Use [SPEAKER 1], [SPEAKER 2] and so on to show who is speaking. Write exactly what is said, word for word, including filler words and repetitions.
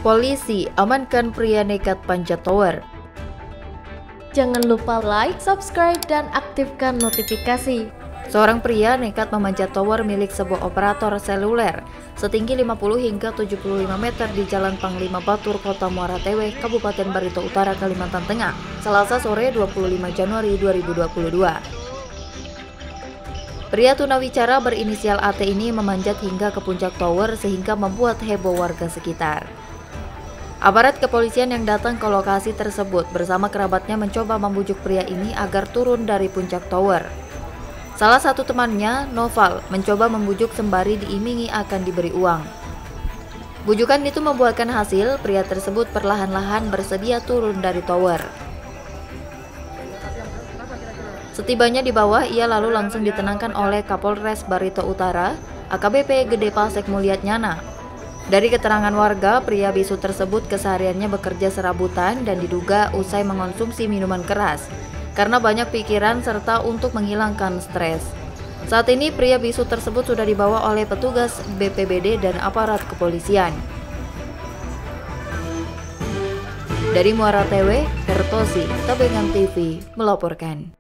[SPEAKER 1] Polisi amankan pria nekat panjat tower.
[SPEAKER 2] Jangan lupa like, subscribe, dan aktifkan notifikasi.
[SPEAKER 1] Seorang pria nekat memanjat tower milik sebuah operator seluler setinggi lima puluh hingga tujuh puluh lima meter di Jalan Panglima Batur, Kota Muara Tewe, Kabupaten Barito Utara, Kalimantan Tengah, Selasa sore dua puluh lima Januari dua ribu dua puluh dua. Pria tunawicara berinisial A T ini memanjat hingga ke puncak tower sehingga membuat heboh warga sekitar. Aparat kepolisian yang datang ke lokasi tersebut bersama kerabatnya mencoba membujuk pria ini agar turun dari puncak tower. Salah satu temannya, Noval, mencoba membujuk sembari diimingi akan diberi uang. Bujukan itu membuahkan hasil, pria tersebut perlahan-lahan bersedia turun dari tower. Setibanya di bawah, ia lalu langsung ditenangkan oleh Kapolres Barito Utara, A K B P Gede Pasek Mulyatnyana. Dari keterangan warga, pria bisu tersebut kesehariannya bekerja serabutan dan diduga usai mengonsumsi minuman keras karena banyak pikiran serta untuk menghilangkan stres. Saat ini pria bisu tersebut sudah dibawa oleh petugas B P B D dan aparat kepolisian. Dari Muara Tewe, Hertosi, Tabengan T V melaporkan.